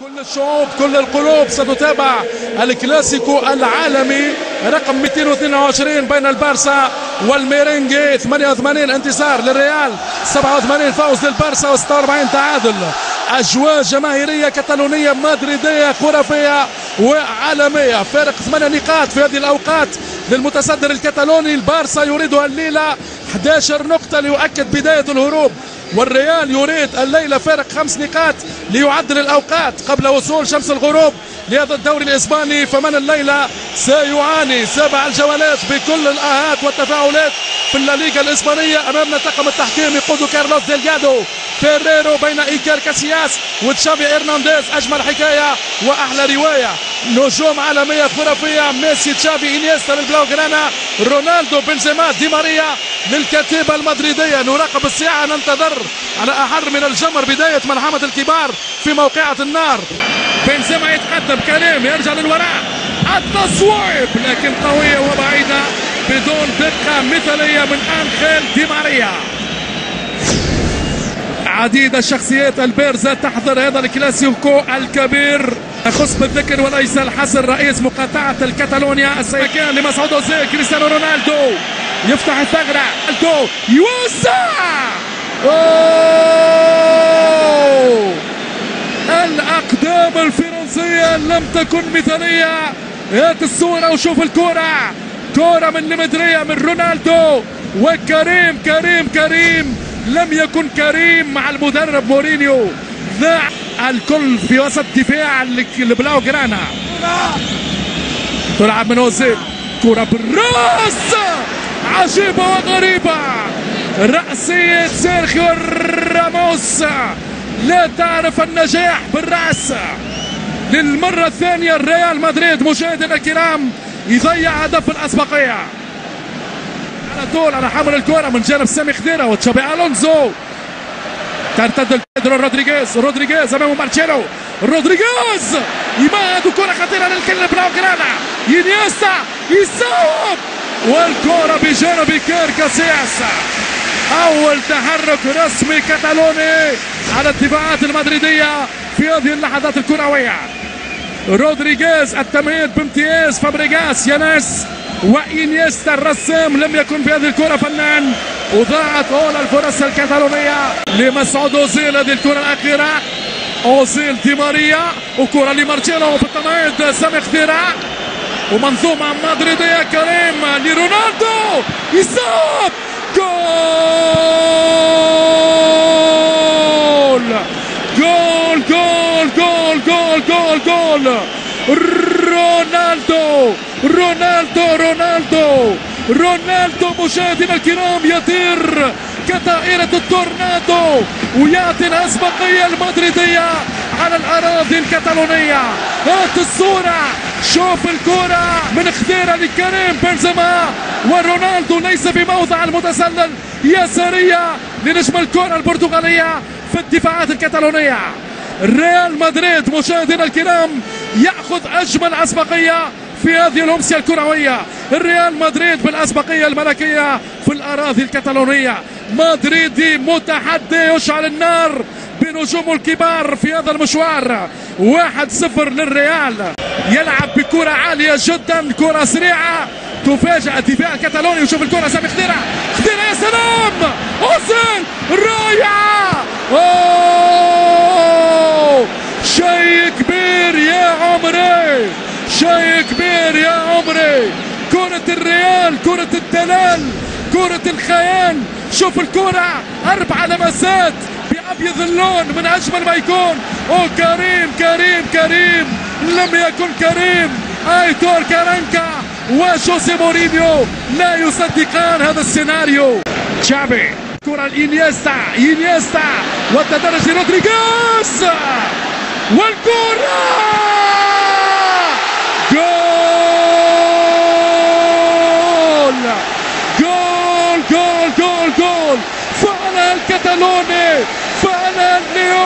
كل الشعوب كل القلوب ستتابع الكلاسيكو العالمي رقم 222 بين البارسا والميرينجي. 88 انتصار للريال، 87 فوز للبارسا و46 تعادل. اجواء جماهيريه كتالونيه مدريديه خرافيه وعالميه. فارق 8 نقاط في هذه الاوقات للمتصدر الكتالوني. البارسا يريدها الليله 11 نقطه ليؤكد بدايه الهروب، والريال يريد الليلة فارق 5 نقاط ليعدل الأوقات قبل وصول شمس الغروب لهذا الدوري الإسباني. فمن الليلة سيعاني 7 الجولات بكل الآهات والتفاعلات في الليغا الإسبانية. أمامنا طاقم التحكيم يقود كارلوس ديلغادو، فيريرو بين إيكار كاسياس وتشافي إرنانديز. أجمل حكاية وأحلى رواية، نجوم عالمية خرافية، ميسي تشافي إنيستا للبلاوغرانا، رونالدو بنزيما دي ماريا للكتيبة المدريدية. نراقب الساعة، ننتظر على أحر من الجمر بداية ملحمة الكبار في موقعة النار. بنزيما يتقدم، كريم يرجع للوراء، التصويب لكن قوية وبعيدة بدون دقة مثالية من أنخيل دي ماريا. عديد الشخصيات البارزة تحضر هذا الكلاسيكو الكبير. يخص بالذكر وليس الحصر رئيس مقاطعة الكتالونيا السيكان لمسعود أوزيل. كريستيانو رونالدو يفتح الثغرة، رونالدو يوسع، الأقدام الفرنسية لم تكن مثالية. هات الصورة وشوف الكرة، كرة من لمدرية من رونالدو وكريم. كريم لم يكن كريم مع المدرب مورينيو، ذاع الكل في وسط دفاع البلاوغرانا. تلعب من اوزيل، كرة بالراس عجيبة وغريبة، رأسية سيرخيو راموس لا تعرف النجاح بالرأس. للمرة الثانية الريال مدريد مشاهدينا الكرام يضيع هدف الأسبقية. على طول على حمل الكرة من جانب سامي خضيرة وتشابي ألونزو، ترتد بيدرو رودريغيز امامه مارتشيلو، رودريغيز يمهد كرة خطيرة للكل بلاوغرانا، إنيستا يصوب والكرة بجانب إيكار كاسياس. أول تحرك رسمي كتالوني على الدفاعات المدريدية في هذه اللحظات الكروية. رودريغيز التمهيد بامتياز، فابريغاس ياناس وإنيستا الرسام لم يكن في هذه الكرة فنان، وضاعت أولى الفرص الكتالونية لمسعود أوزيل. هذه الكرة الأخيرة أوزيل دي ماريا وكرة لمارتشيلو في التمهيد سامي خضيرة ومنظومة مدريدية. كريم لرونالدو يصاب، جول رونالدو مشاهدينا الكرام يطير كطائرة التورنادو ويعطي الأسبقية المدريدية على الأراضي الكتالونية. هات الصورة، شوف الكرة من خضيرة لكريم بنزيما، ورونالدو ليس في موضع المتسلل، يسارية لنجم الكرة البرتغالية في الدفاعات الكتالونية. ريال مدريد مشاهدينا الكرام يأخذ أجمل أسبقية في هذه الأمسية الكروية. الريال مدريد بالأسبقية الملكية في الأراضي الكتالونية. مدريدي متحدي يشعل النار بنجومه الكبار في هذا المشوار. 1-0 للريال، يلعب بكرة عالية جدا، كرة سريعة تفاجأ الدفاع الكتالوني. وشوف الكرة سامي خضيرة يا سلام، أوزيل رائعة، شيء كبير يا عمري، شيء كبير يا عمري. كرة الريال، كرة الدلال، كرة الخيال. شوف الكرة 4 لمسات بأبيض اللون من أجمل ما يكون. كريم لم يكن كريم. ايتور كارانكا وجوزي مورينيو لا يصدقان هذا السيناريو. تشافي، كرة إنيستا والتدرج رودريغيز والكرة جول. فعل الكتالوني، فعل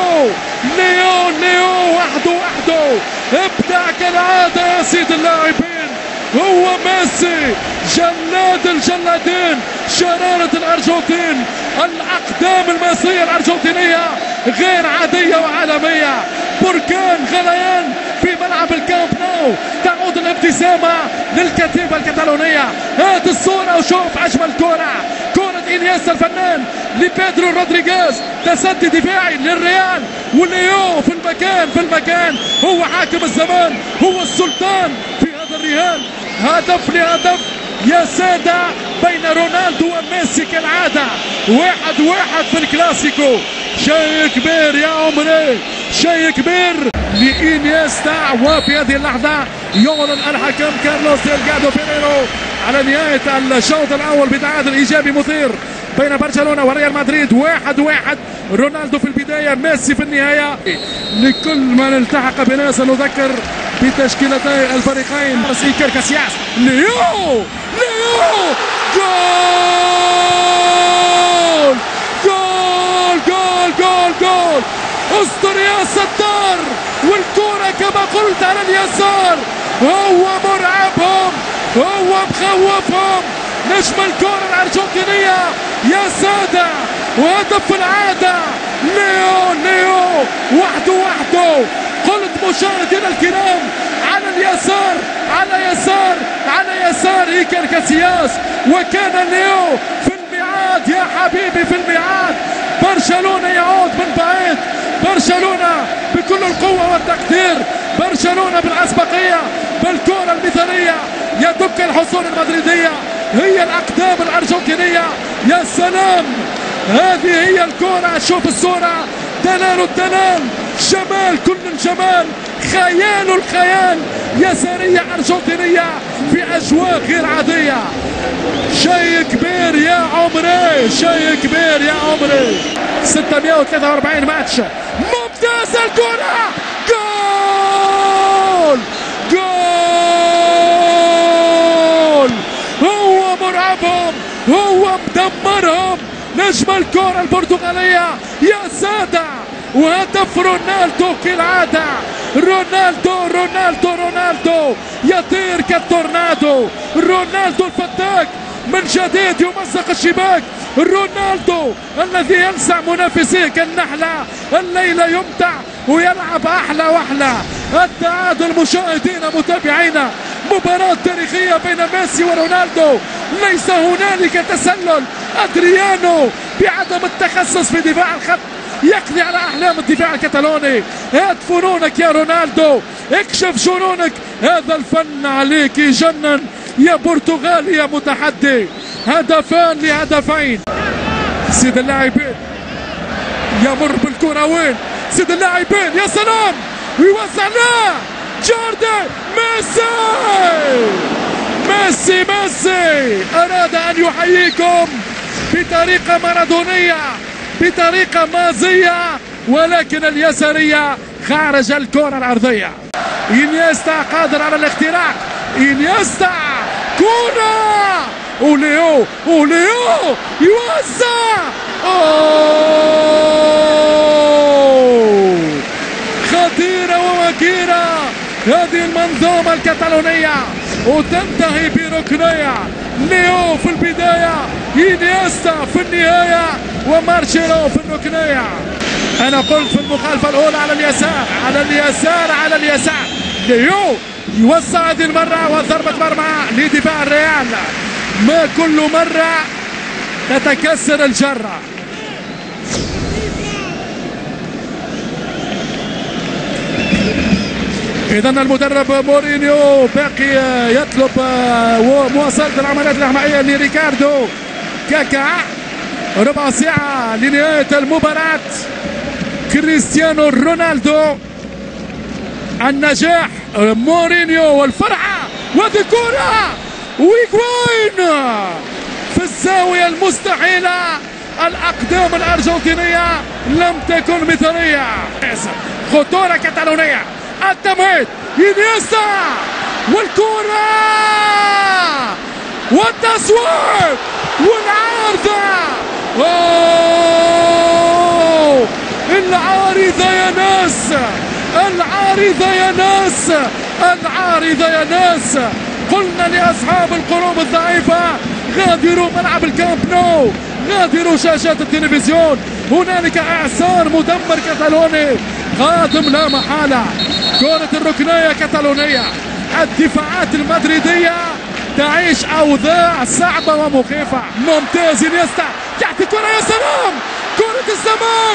ليو وحده ابدع كالعادة يا سيد اللاعبين. هو ميسي جلاد الجلادين، شرارة الأرجنتين، الأقدام المصرية الأرجنتينية غير عادية وعالمية. بركان غليان في ملعب الكامب نو. تعود الابتسامة للكتيبة الكتالونية. هات الصورة وشوف أجمل كرة إنيستا الفنان لبيدرو رودريغيز. تسدي دفاعي للريال وليو في المكان هو حاكم الزمان، هو السلطان في هذا الرهان. هدف لهدف يا سادة بين رونالدو وميسي كالعادة. 1-1 في الكلاسيكو. شيء كبير يا عمري، شيء كبير لإنيستا. وفي هذه اللحظة يعلن الحكم كارلوس ديلغادو بيريرو على نهاية الشوط الأول بتعادل إيجابي مثير بين برشلونة وريال مدريد. 1-1. رونالدو في البداية، ميسي في النهاية. لكل من التحق بنا سنذكر بتشكيلتي الفريقين. إيكر كاسياس، ليو جول اسطر يا ستار. والكرة كما قلت على اليسار، هو مرعبهم، هو مخوفهم. نجم الكرة الأرجنتينية يا سادة، وهدف العادة. ليو وحده. قلت مشاهدينا الكرام على اليسار، على يسار إيكر كاسياس، وكان ليو في الميعاد يا حبيبي، في الميعاد. برشلونة يعود من بعيد، برشلونة بكل القوة والتقدير، برشلونة بالأسبقية بالكرة المثالية. يدك الحصول المدريدية، هي الأقدام الأرجنتينية. يا سلام، هذه هي الكرة. شوف الصورة، دلال الدلال، جمال كل الجمال، خيال الخيال. يسارية أرجنتينية في أجواء غير عادية. شيء كبير يا عمري، شيء كبير يا عمري. 643 ماتش. ممتاز الكرة، جول. هو مرعبهم، هو مدمرهم. نجم الكرة البرتغالية يا سادة، وهدف رونالدو كالعادة. رونالدو يطير كالتورنادو. رونالدو الفتاك من جديد يمزق الشباك. رونالدو الذي يلسع منافسيه كالنحلة. الليلة يمتع ويلعب أحلى وأحلى. التعادل مشاهدينا متابعينا، مباراة تاريخية بين ميسي ورونالدو. ليس هنالك تسلل. أدريانو بعدم التخصص في دفاع الخط يقضي على أحلام الدفاع الكتالوني. هات فنونك يا رونالدو، اكشف جنونك. هذا الفن عليك يجنن يا برتغالي يا متحدي. هدفان لهدفين. سيد اللاعبين يمر بالكرة، وين سيد اللاعبين؟ يا سلام، ويوزع له جوردي. ميسي أراد أن يحييكم بطريقة مارادونية، بطريقة مازية، ولكن اليسارية خارج الكرة العرضية. إنيستا قادر على الاختراق. إنيستا كرة، وليو يوزع. خطيرة ووكيرة هذه المنظومة الكتالونية، وتنتهي بركنية. ليو في البداية، إنيستا في النهاية، ومارشيلو في الركنية. أنا قلت في المخالفة الأولى على اليسار. ليو يوزع هذه المرة، وضربة مرمى لدفاع الريال. ما كل مرة تتكسر الجرة. إذا المدرب مورينيو باقي يطلب مواصلة العمليات الإغمائية لريكاردو كاكا. ربع ساعة لنهاية المباراة. كريستيانو رونالدو، النجاح مورينيو والفرحة، وهذه كرة ويغوين في الزاوية المستحيلة. الأقدام الأرجنتينية لم تكن مثالية. خطورة كتالونية، التمهيد، إنيستا والكرة والتصويب والعارضة. العارضة يا ناس، قلنا لأصحاب القلوب الضعيفة غادروا ملعب الكامب نو، غادروا شاشات التلفزيون. هنالك إعصار مدمر كتالوني قادم لا محالة. كرة الركنية كتالونية، الدفاعات المدريدية تعيش أوضاع صعبة ومخيفة. ممتاز انيستا، يعطي كرة، يا سلام، كرة الزمان،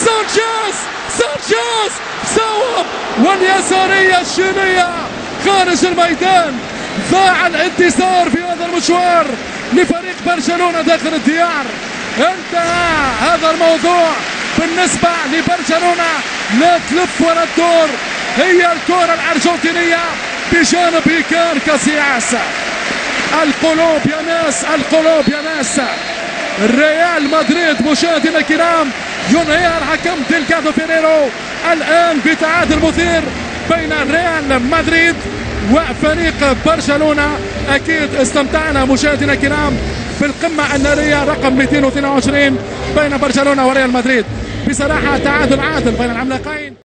سانشيز صوب، واليسارية الشينية خارج الميدان. ضاع الانتصار في هذا المشوار لفريق برشلونة داخل الديار. انتهى هذا الموضوع بالنسبة لبرشلونة، لا تلف ولا تدور، هي الكرة الأرجنتينية بجانب إيكار كاسياس. القلوب يا ناس، القلوب يا ناس. ريال مدريد مشاهدينا الكرام ينهيها الحكم ديلغادو فيريرو الآن بتعادل مثير بين ريال مدريد وفريق برشلونة. أكيد استمتعنا مشاهدينا الكرام بالقمة النارية رقم 222 بين برشلونة وريال مدريد. بصراحة تعادل عادل بين العملاقين.